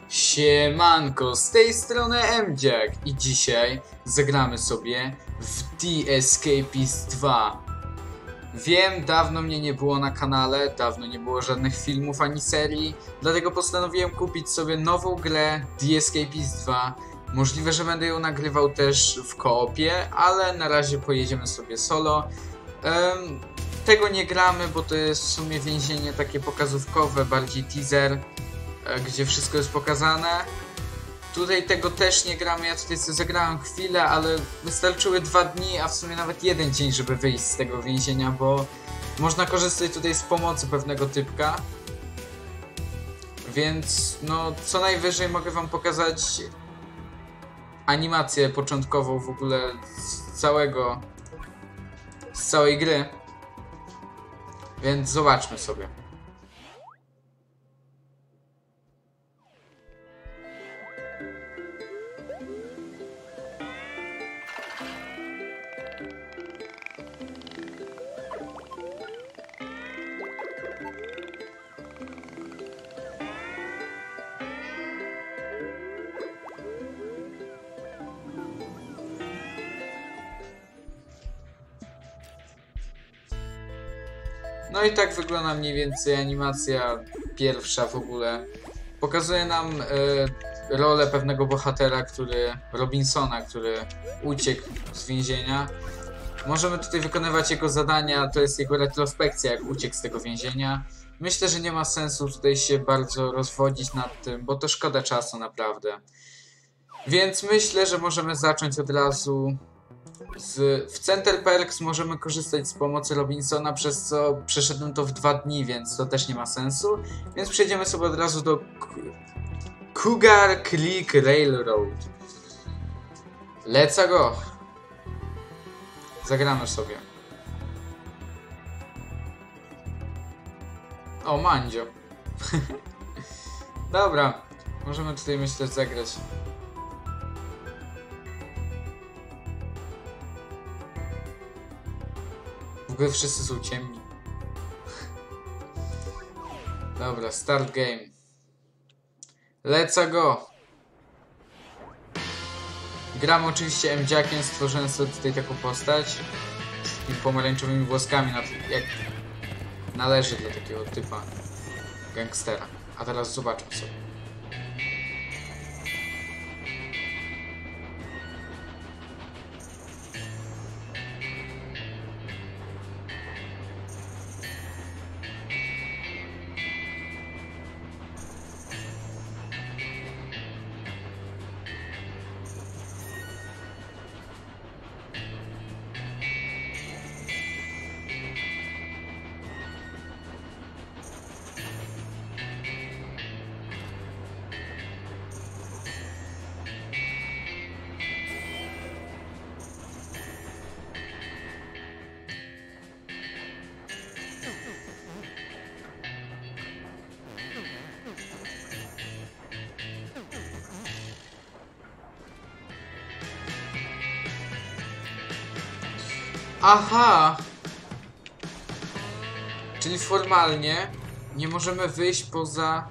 Siemanko, z tej strony Mdziak i dzisiaj zagramy sobie w The Escapist 2. Wiem, dawno mnie nie było na kanale, dawno nie było żadnych filmów ani serii, dlatego postanowiłem kupić sobie nową grę The Escapist 2. Możliwe, że będę ją nagrywał też w koopie, ale na razie pojedziemy sobie solo. Tego nie gramy, bo to jest w sumie więzienie takie pokazówkowe, bardziej teaser, gdzie wszystko jest pokazane. Tutaj tego też nie gramy, ja tutaj sobie zagrałem chwilę, ale wystarczyły 2 dni, a w sumie nawet 1 dzień, żeby wyjść z tego więzienia, bo można korzystać tutaj z pomocy pewnego typka. Więc no, co najwyżej mogę wam pokazać animację początkową w ogóle z całej gry. Więc zobaczmy sobie. No i tak wygląda mniej więcej animacja pierwsza w ogóle. Pokazuje nam rolę pewnego bohatera, Robinsona, który uciekł z więzienia. Możemy tutaj wykonywać jego zadania, to jest jego retrospekcja, jak uciekł z tego więzienia. Myślę, że nie ma sensu tutaj się bardzo rozwodzić nad tym, bo to szkoda czasu naprawdę. Więc myślę, że możemy zacząć od razu. W Center Perks możemy korzystać z pomocy Robinsona, przez co przeszedłem to w 2 dni, więc to też nie ma sensu. Więc przejdziemy sobie od razu do Cougar Creek Railroad. Let's go! Zagramy sobie. O, Mandzio. Dobra, możemy tutaj myślę zagrać. W ogóle wszyscy są ciemni. Dobra, start game. Let's go! Gram oczywiście Mdziakiem, stworzyłem sobie tutaj taką postać z takimi pomarańczowymi włoskami, jak należy dla takiego typa gangstera. A teraz zobaczmy sobie. Aha! Czyli formalnie nie możemy wyjść poza...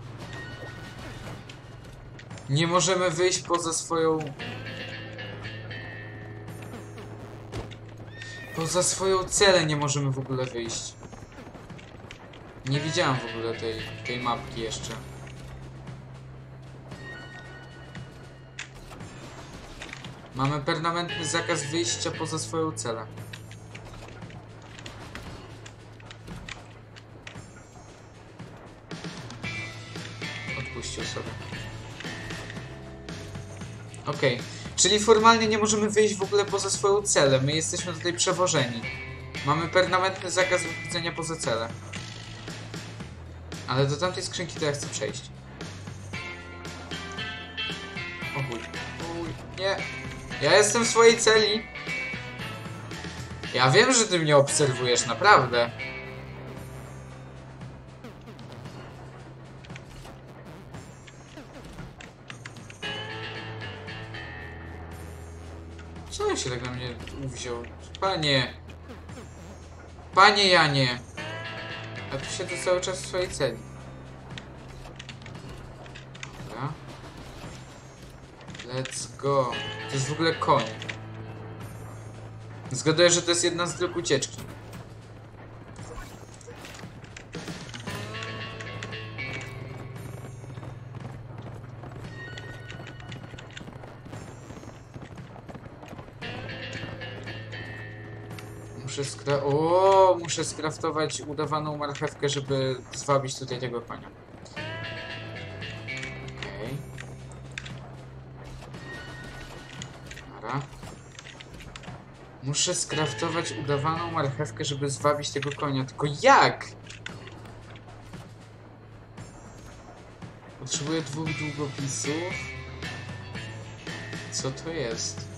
Nie możemy wyjść poza swoją... Poza swoją celę nie możemy w ogóle wyjść. Nie widziałem w ogóle tej mapki jeszcze. Mamy permanentny zakaz wyjścia poza swoją celę. Odpuścił sobie. Okej. Czyli formalnie nie możemy wyjść w ogóle poza swoją celę. My jesteśmy tutaj przewożeni. Mamy permanentny zakaz wychodzenia poza celę. Ale do tamtej skrzynki to ja chcę przejść. O chuj. Nie. Ja jestem w swojej celi. Ja wiem, że ty mnie obserwujesz, naprawdę. Co on się tak na mnie uwziął? Panie! Panie Janie! A tu siedzę cały czas w swojej celi. Dobra. Let's go. To jest w ogóle koń. Zgaduję, że to jest jedna z dróg ucieczki. Muszę skraftować udawaną marchewkę, żeby zwabić tutaj tego konia. Okej. Dobra. Muszę skraftować udawaną marchewkę, żeby zwabić tego konia. Tylko jak? Potrzebuję 2 długopisów. Co to jest?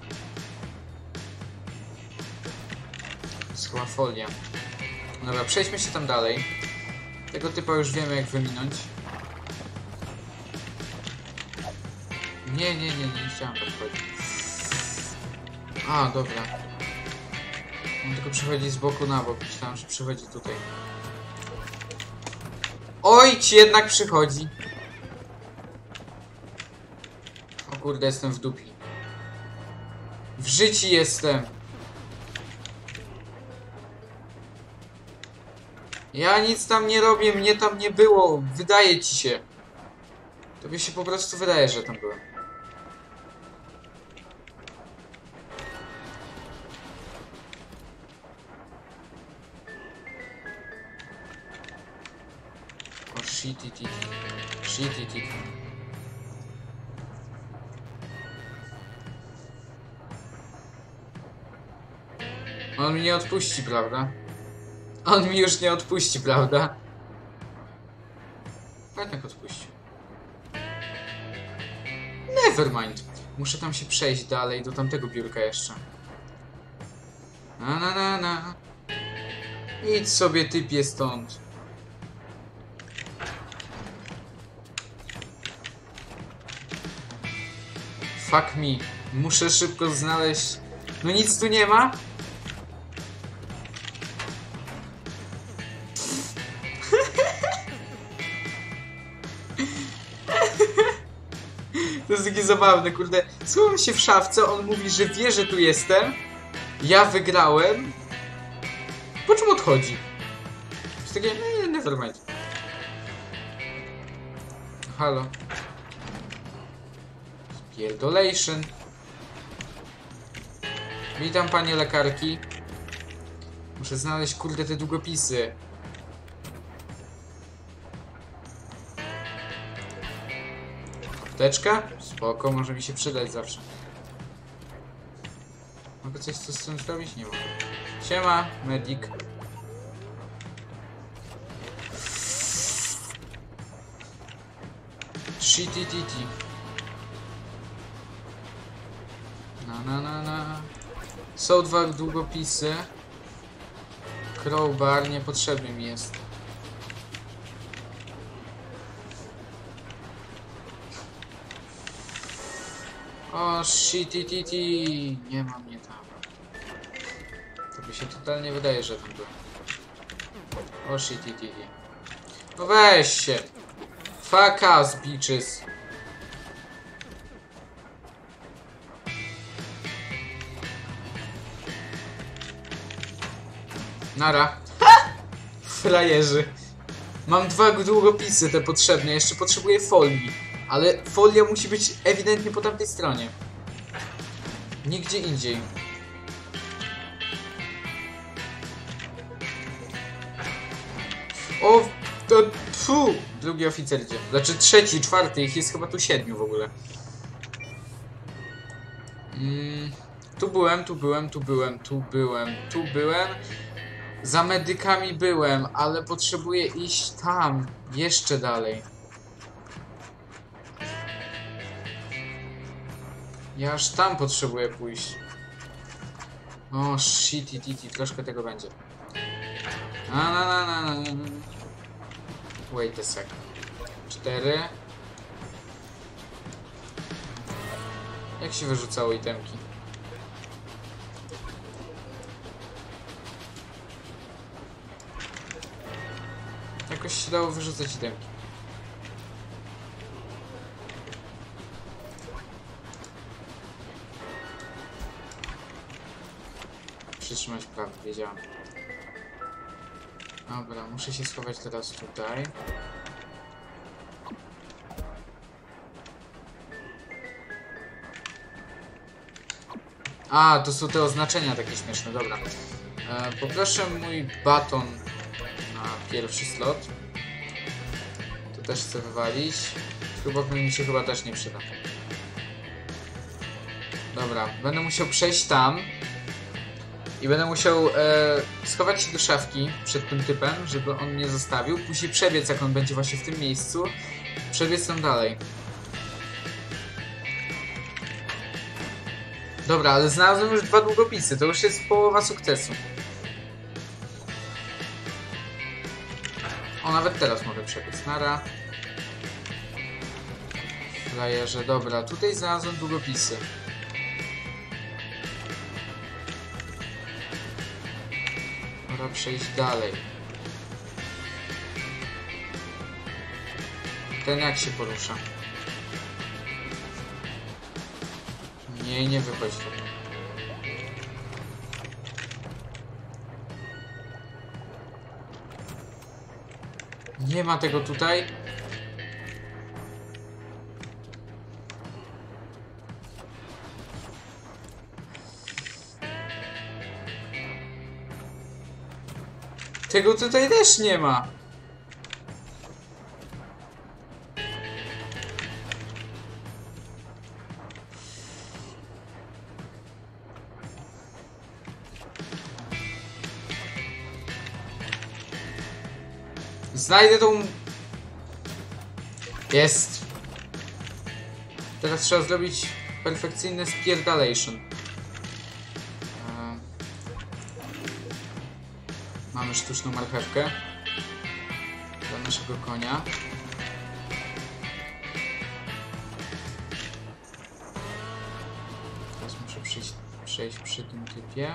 Chyba folia. Dobra, przejdźmy się tam dalej. Tego typa już wiemy, jak wyminąć. Nie chciałem tak chodzić. A, dobra. On tylko przechodzi z boku na bok. Myślałem, że przychodzi tutaj. Oj, ci jednak przychodzi. O kurde, jestem w dupi. W życiu jestem. Ja nic tam nie robię, mnie tam nie było. Wydaje ci się. Tobie się po prostu wydaje, że tam byłem. O shit. On mnie nie odpuści, prawda? On mi już nie odpuści, prawda? Jednak odpuścił. Nevermind. Muszę tam się przejść dalej, do tamtego biurka jeszcze. Na. Idź sobie, typie, stąd. Fuck me. Muszę szybko znaleźć... No nic tu nie ma? To jest takie zabawne, kurde. Schowam się w szafce, on mówi, że wie, że tu jestem. Ja wygrałem. Po czym odchodzi? To jest takie, nevermind. Halo. Pierdolation. Witam, panie lekarki. Muszę znaleźć, kurde, te długopisy. Apteczka? Spoko, może mi się przydać zawsze. Mogę coś z tym zrobić? Nie mogę. Siema, medic. Shitititi. Na. Są 2 długopisy. Crowbar niepotrzebny mi jest. O shitititi. Nie ma mnie tam. To by się totalnie wydaje, że tam byłem. O shitititi. No weź się. Fuck us, bitches. Nara. Frajerzy. Mam 2 długopisy te potrzebne. Jeszcze potrzebuję folii. Ale folia musi być ewidentnie po tamtej stronie. Nigdzie indziej. O, to... Pfu! Drugi oficer idzie. Znaczy trzeci, czwarty. Ich jest chyba tu 7 w ogóle. Tu byłem. Za medykami byłem, ale potrzebuję iść tam. Jeszcze dalej. Ja aż tam potrzebuję pójść. O shitititi, troszkę tego będzie. Wait a sec. 4. Jak się wyrzucało itemki? Jakoś się dało wyrzucać itemki. przytrzymać prawo, wiedziałem. Dobra, muszę się schować teraz tutaj. A, to są te oznaczenia takie śmieszne, dobra. Poproszę mój baton na pierwszy slot. To też chcę wywalić. Śrubokręt mi się chyba też nie przyda. Dobra, będę musiał przejść tam. I będę musiał schować się do szafki przed tym typem, żeby on mnie zostawił. Później przebiec, jak on będzie właśnie w tym miejscu. Przebiec tam dalej. Dobra, ale znalazłem już 2 długopisy. To już jest połowa sukcesu. O, nawet teraz mogę przebiec. Nara. Frajerze, dobra. Tutaj znalazłem długopisy. Pora przejść dalej. Ten jak się porusza? Nie wychodź tu. Nie ma tego tutaj. Tego tutaj też nie ma. Znajdę tą... Jest. Teraz trzeba zrobić perfekcyjne spierdalation. Mamy sztuczną marchewkę dla naszego konia. Teraz muszę przejść przy tym typie.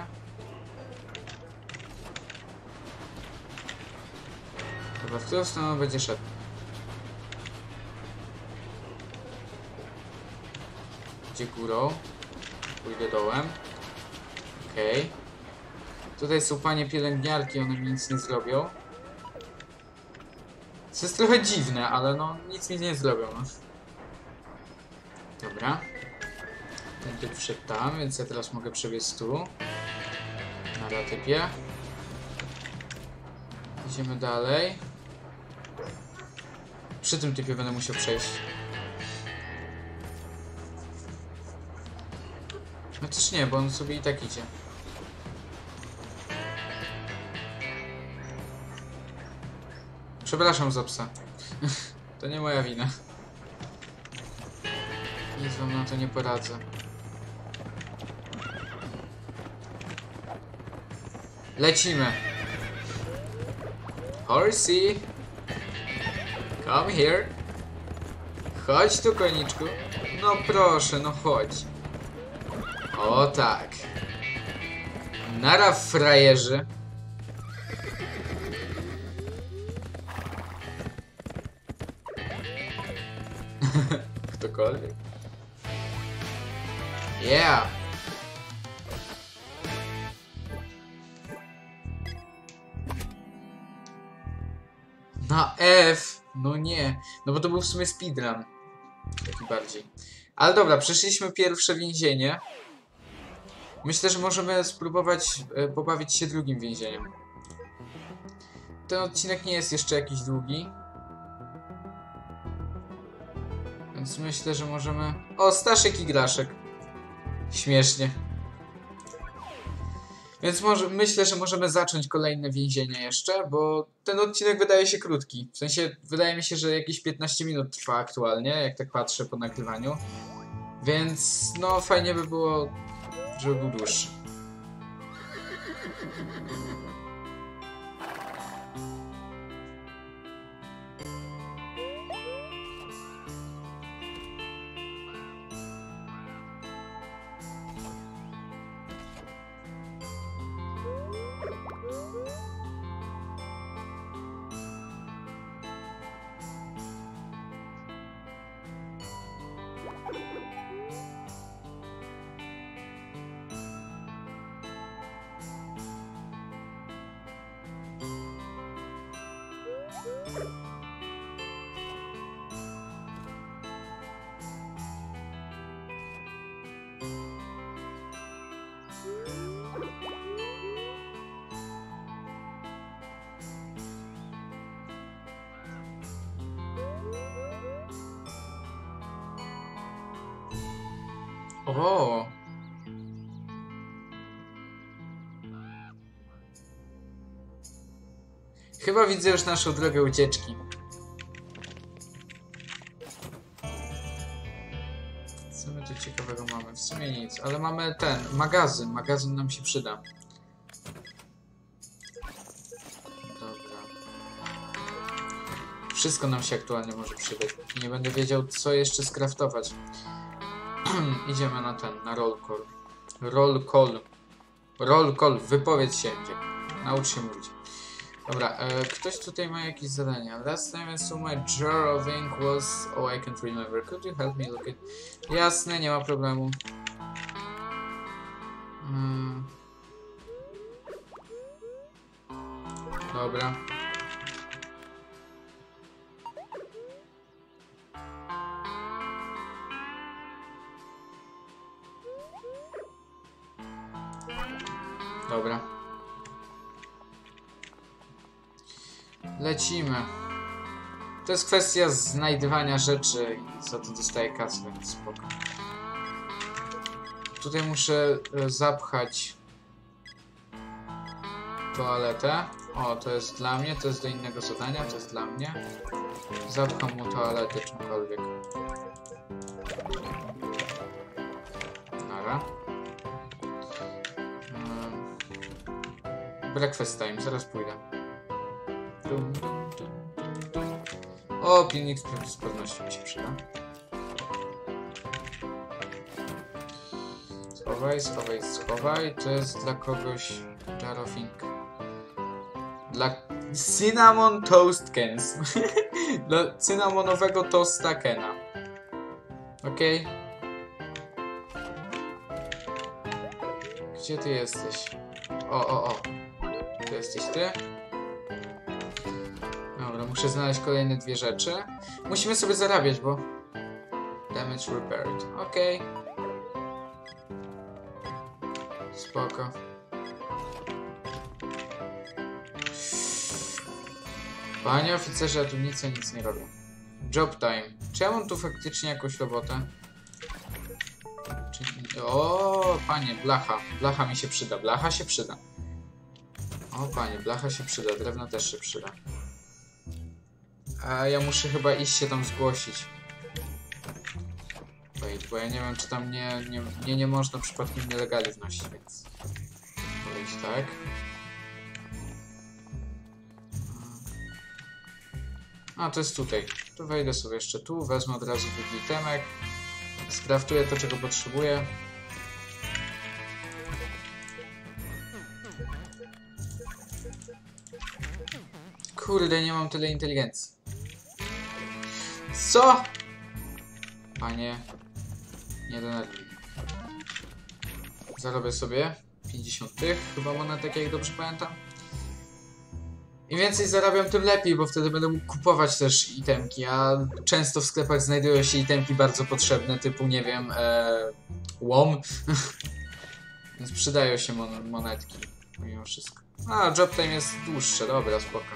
Dobra, w którą stronę będzie szedł? Gdzie górą? Pójdę dołem. Okej. Tutaj są panie pielęgniarki, one mi nic nie zrobią. To jest trochę dziwne, ale no nic mi nie zrobią. No. Dobra. Ten typ wszedł tam, więc ja teraz mogę przebiec tu. Na typie. Idziemy dalej. Przy tym typie będę musiał przejść. No też nie, bo on sobie i tak idzie. Przepraszam za psa. To nie moja wina. Nic wam na to nie poradzę. Lecimy. Horsey. Come here. Chodź tu, koniczku. No proszę, no chodź. O tak. Nara, frajerzy. Ktokolwiek. Yeah. Na F. No nie. No bo to był w sumie speedrun. Taki bardziej. Ale dobra, przeszliśmy pierwsze więzienie. Myślę, że możemy spróbować pobawić się drugim więzieniem. Ten odcinek nie jest jeszcze jakiś długi. Więc myślę, że możemy... O, Staszek i Graszek. Śmiesznie. Więc myślę, że możemy zacząć kolejne więzienie jeszcze, bo ten odcinek wydaje się krótki. W sensie, wydaje mi się, że jakieś 15 minut trwa aktualnie, jak tak patrzę po nagrywaniu. Więc, no, fajnie by było, żeby był dłuższy. O! Chyba widzę już naszą drogę ucieczki. Co my tu ciekawego mamy? W sumie nic, ale mamy ten magazyn. Magazyn nam się przyda. Dobra. Wszystko nam się aktualnie może przydać. Nie będę wiedział, co jeszcze skraftować. Idziemy na ten, na roll call. Roll call. Roll call, wypowiedz się. Naucz się mówić. Dobra, ktoś tutaj ma jakieś zadania. Last time I saw my jar of ink was... Oh, I can't remember. Could you help me look it? Jasne, nie ma problemu. Dobra. Dobra. Lecimy. To jest kwestia znajdywania rzeczy i za to dostaję kasę, więc spoko. Tutaj muszę zapchać toaletę. O, to jest dla mnie, to jest do innego zadania, to jest dla mnie. Zapcham mu toaletę czymkolwiek. Nara. Breakfast time, zaraz pójdę. O, pilnik z pewnością mi się przyda. Schowaj, schowaj, schowaj. To jest dla kogoś jar of ink. Dla cinnamon toast cans. Dla cynamonowego toasta Kena. Okej. Gdzie ty jesteś? O. To jesteś ty? Dobra, muszę znaleźć kolejne dwie rzeczy. Musimy sobie zarabiać, bo... Damage repaired. Okej. Spoko. Panie oficerze, ja tu nic nie robię. Job time. Czy ja mam tu faktycznie jakąś robotę? O, panie, blacha. Blacha mi się przyda. Blacha się przyda. O, panie, blacha się przyda. Drewno też się przyda. A ja muszę chyba iść się tam zgłosić. Wait, bo ja nie wiem, czy tam nie można przypadkiem nielegali wnosić, więc... Wejść tak. A, to jest tutaj. To wejdę sobie jeszcze tu, wezmę od razu drugi itemek. Skraftuję to, czego potrzebuję. Kurde, nie mam tyle inteligencji. Co? Panie, nie denerwuj. Zarobię sobie 50 tych, chyba monetek, jak dobrze pamiętam. Im więcej zarabiam, tym lepiej, bo wtedy będę mógł kupować też itemki, a często w sklepach znajdują się itemki bardzo potrzebne, typu, nie wiem, łom. Więc przydają się monetki, mimo wszystko. A, job time jest dłuższe, dobra, spoko.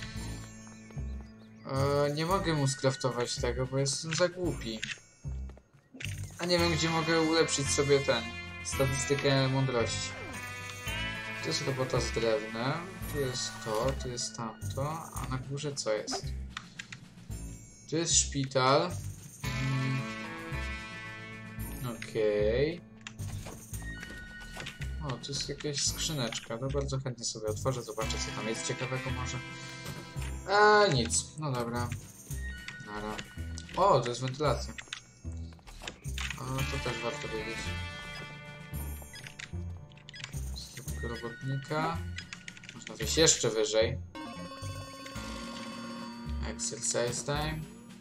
Nie mogę mu skraftować tego, bo jestem za głupi. A nie wiem, gdzie mogę ulepszyć sobie statystykę mądrości. To jest robota z drewnem, tu jest to, tu jest tamto, a na górze co jest? Tu jest szpital. Okej. O, tu jest jakaś skrzyneczka, to bardzo chętnie sobie otworzę, zobaczę, co tam jest ciekawego może. Nic, no dobra. Nara. O, to jest wentylacja. O, to też warto wiedzieć. Z takiego robotnika. Można wejść jeszcze wyżej. Exercise time.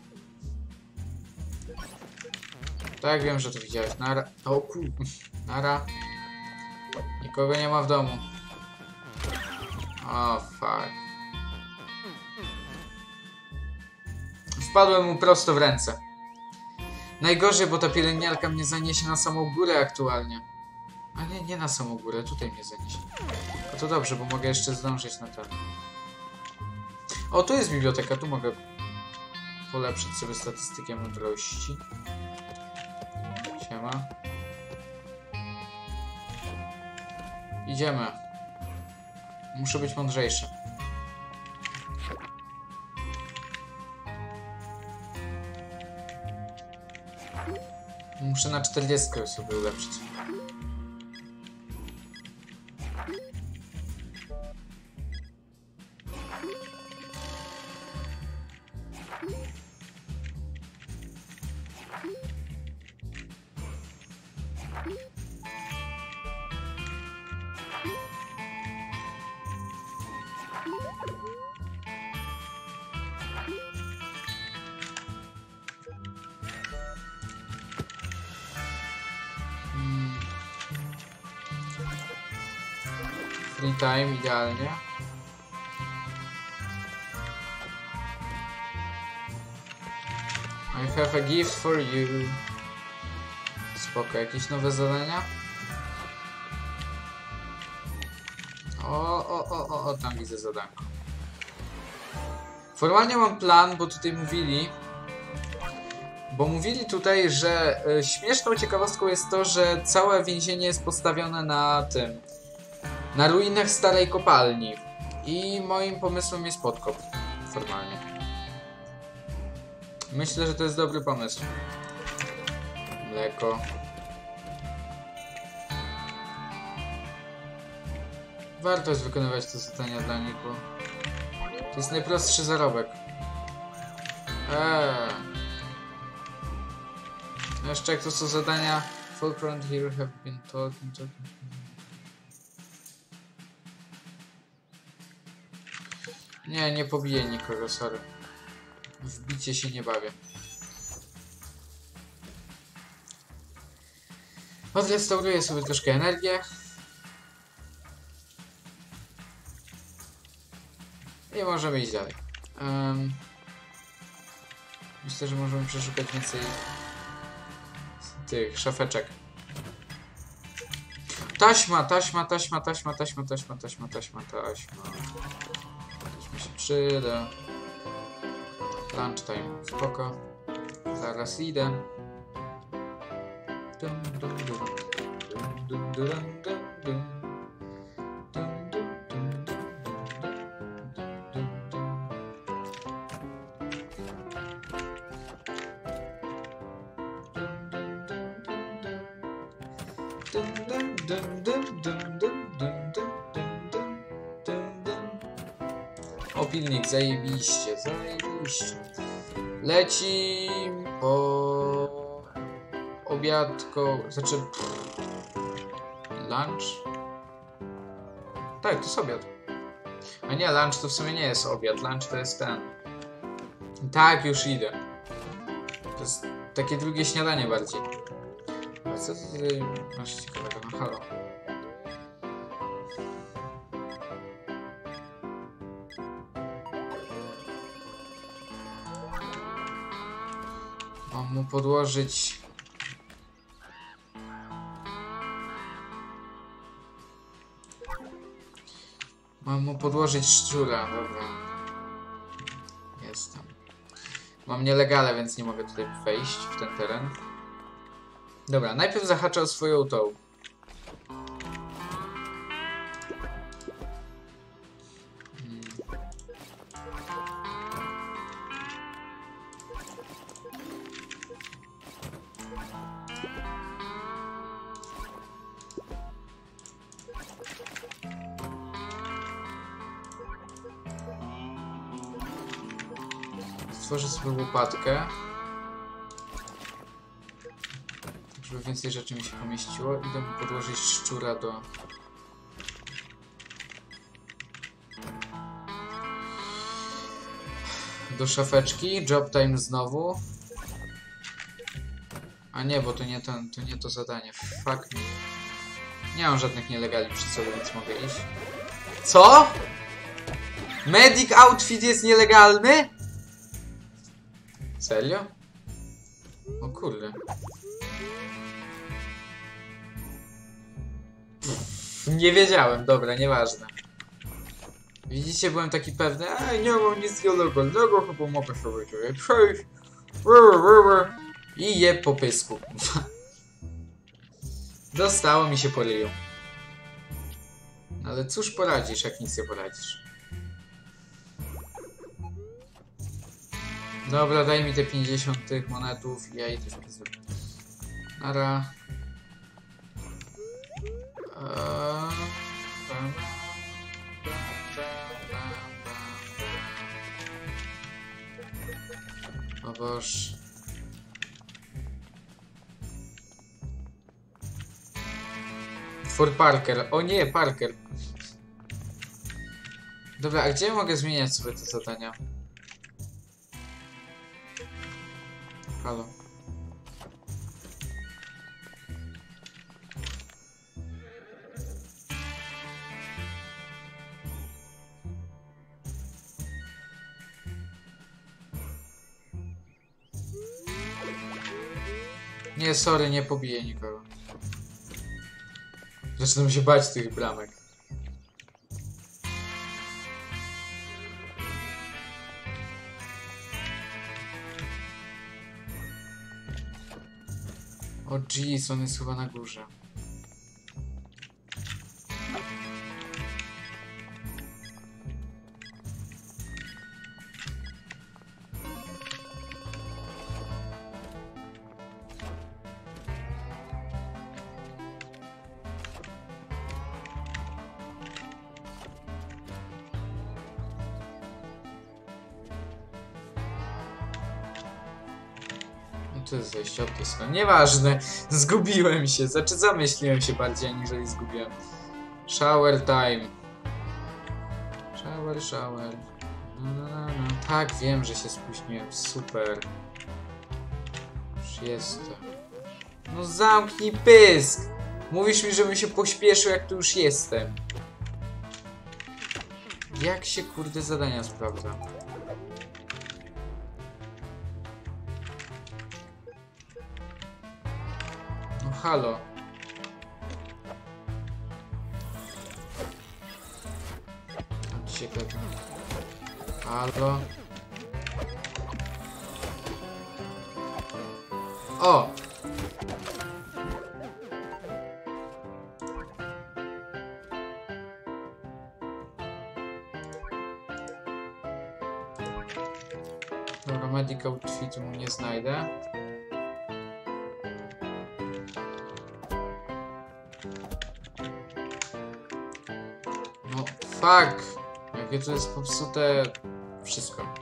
Tak, wiem, że to widziałeś. Nara. O kur... Nara. Nikogo nie ma w domu. O, fuck. Wpadłem mu prosto w ręce. Najgorzej, bo ta pielęgniarka mnie zaniesie na samą górę aktualnie. A nie na samą górę, tutaj mnie zaniesie. No to dobrze, bo mogę jeszcze zdążyć na ten. O, tu jest biblioteka, tu mogę polepszyć sobie statystykę mądrości. Siema. Idziemy. Muszę być mądrzejszy. Muszę na 40 sobie ulepszyć. Free time idealnie. I have a gift for you. Spoko, jakieś nowe zadania? O, tam widzę zadanko. Formalnie mam plan, bo tutaj mówili... Bo mówili tutaj, że śmieszną ciekawostką jest to, że całe więzienie jest postawione na tym... Na ruinach starej kopalni. I moim pomysłem jest podkop. Formalnie. Myślę, że to jest dobry pomysł. Mleko. Warto jest wykonywać te zadania dla nich, bo... To jest najprostszy zarobek. Jeszcze jak to są zadania... Folk around here have been talking. Nie pobiję nikogo, sorry. W bicie się nie bawię. Odrestauruję sobie troszkę energię. I możemy iść dalej. Myślę, że możemy przeszukać więcej tych szafeczek. Taśma się przyda. Lunchtime, spoko. Zaraz idę. Opilnik, zajebiście. Leci po obiadko, znaczy lunch? Tak, to jest obiad. A nie, lunch to w sumie nie jest obiad, lunch to jest ten. Tak, już idę. To jest takie drugie śniadanie bardziej. A co ty tutaj masz ciekawego? No halo. Mam mu podłożyć... Mam mu podłożyć szczura, dobra. Jestem. Mam nielegalę, więc nie mogę tutaj wejść w ten teren. Dobra, najpierw zahaczę o swoją tą. Stworzę sobie łopatkę, żeby więcej rzeczy mi się pomieściło. Idę mu podłożyć szczura do szafeczki. Job time znowu. A nie, bo to nie to zadanie. Fuck me. Nie mam żadnych nielegali przed sobą, więc mogę iść. Co? Medic outfit jest nielegalny? Serio? O kurde. Nie wiedziałem, dobra, nieważne. Widzicie, byłem taki pewny, nie mam nic nielegalnego, chyba mogę sobie tutaj przejść. I je po pysku. Dostało mi się po ryju. Ale cóż poradzisz, jak nic nie poradzisz. Dobra, daj mi te 50 tych monetów i ja idę w pizdu. Nara. O Boże. For Parker. O nie, Parker. Dobra, a gdzie mogę zmieniać sobie te zadania? Halo. Nie, sorry, nie pobiję nikogo. Zaczynam się bać tych bramek. O jeez, on jest chyba na górze. To jest zejście od tej strony. Nieważne. Zgubiłem się. Znaczy zamyśliłem się bardziej, aniżeli zgubiłem. Shower time. Shower. No. Tak, wiem, że się spóźniłem. Super. Już jestem. No zamknij pysk! Mówisz mi, żebym się pośpieszył, jak tu już jestem. Jak się kurde zadania sprawdza? Halo. Dzisiaj pewnie. Halo. O! Dobra, medical outfitu mu nie znajdę. No, fuck! Jakie to jest popsute wszystko.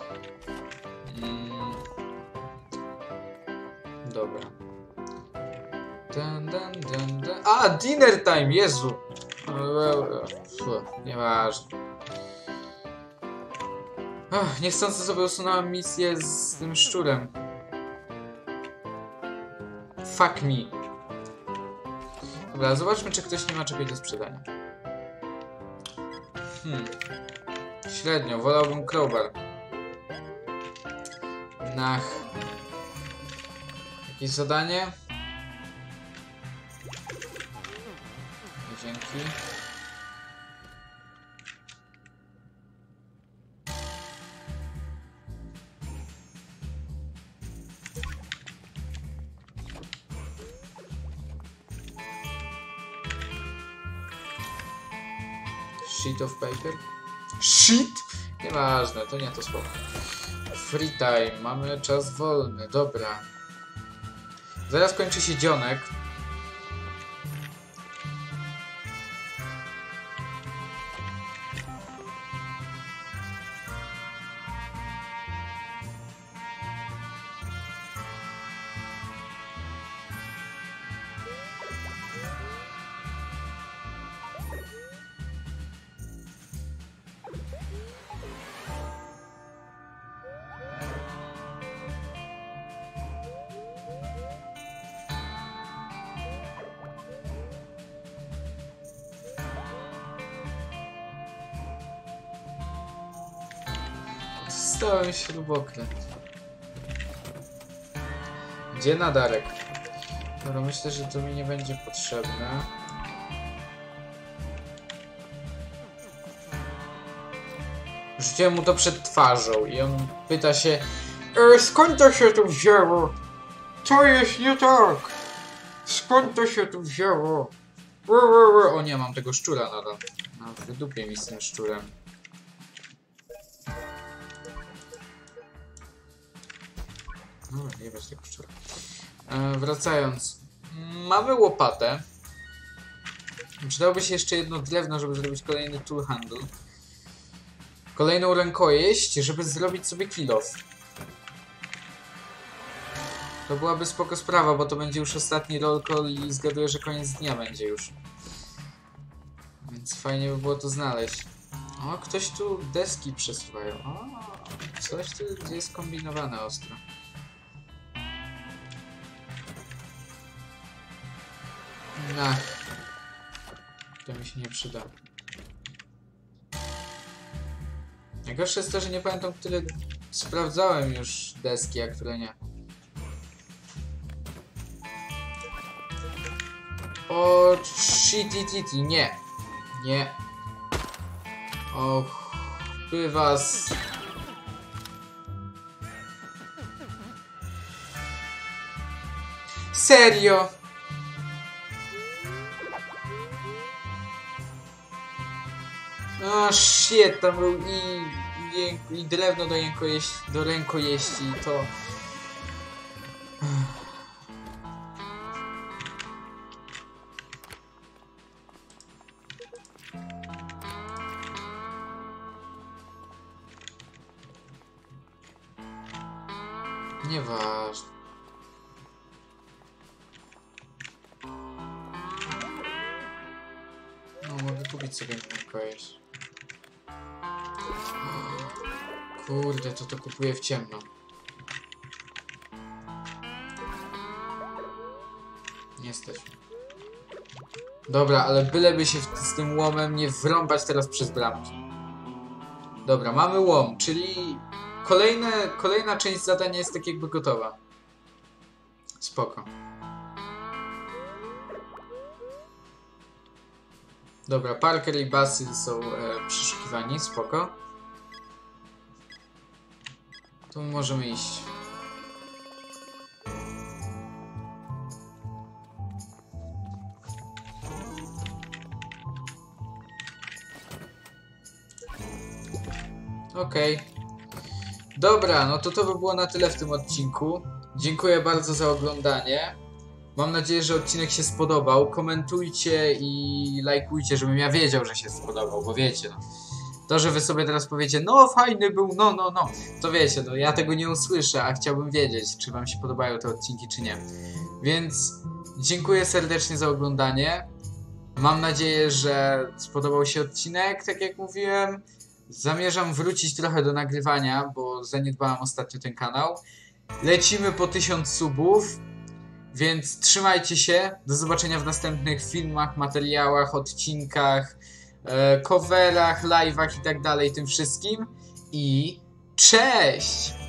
Dobra. A, dinner time! Jezu! Nieważne. Niechcący sobie usunąłem misję z tym szczurem. Fuck me. Dobra, zobaczmy, czy ktoś nie ma czegoś do sprzedania. Średnio, wolałbym crowbar. Nach. Jakieś zadanie? Dzięki. Sheet of paper? Shit? Nieważne, to nie to słowo. Free time, mamy czas wolny, dobra. Zaraz kończy się dzionek. Dostałem śrubokręt. Gdzie nadarek? Dobra, myślę, że to mi nie będzie potrzebne. Rzuciłem mu to przed twarzą i on pyta się: skąd to się tu wzięło? Co jest nie tak? Skąd to się tu wzięło? O nie, mam tego szczura nadal. No, wydupię mi z tym szczurem. No, nie weź tego szczura. Wracając. Mamy łopatę. Przydałoby się jeszcze jedno drewno, żeby zrobić kolejny tool handle. Kolejną rękojeść, żeby zrobić sobie kill off. To byłaby spoko sprawa, bo to będzie już ostatni roll call i zgaduję, że koniec dnia będzie już. Więc fajnie by było to znaleźć. O, ktoś tu deski przesuwają. O, coś tu jest kombinowane ostro. Ach, to mi się nie przyda. Najgorsze jest to, że nie pamiętam, które sprawdzałem już deski, a które nie. O, shitty, nie. Nie. Och, by was. Serio? O, shit, tam był i drewno do rękojeści, to... Nieważne. No, mogę kupić sobie rękojeść. Kurde, to kupuję w ciemno. Nie stać. Dobra, ale byleby się z tym łomem nie wrąbać teraz przez bramki. Dobra, mamy łom, czyli kolejna część zadania jest tak jakby gotowa. Spoko. Dobra, Parker i Basil są przeszukiwani, spoko. Tu możemy iść. Okej. Dobra, no to by było na tyle w tym odcinku. Dziękuję bardzo za oglądanie. Mam nadzieję, że odcinek się spodobał. Komentujcie i lajkujcie, żebym ja wiedział, że się spodobał, bo wiecie, no. To, że wy sobie teraz powiecie, no fajny był, no, to wiecie, no ja tego nie usłyszę, a chciałbym wiedzieć, czy wam się podobają te odcinki, czy nie. Więc dziękuję serdecznie za oglądanie. Mam nadzieję, że spodobał się odcinek, tak jak mówiłem. Zamierzam wrócić trochę do nagrywania, bo zaniedbałem ostatnio ten kanał. Lecimy po 1000 subów, więc trzymajcie się. Do zobaczenia w następnych filmach, materiałach, odcinkach, coverach, live'ach i tak dalej, tym wszystkim. I cześć!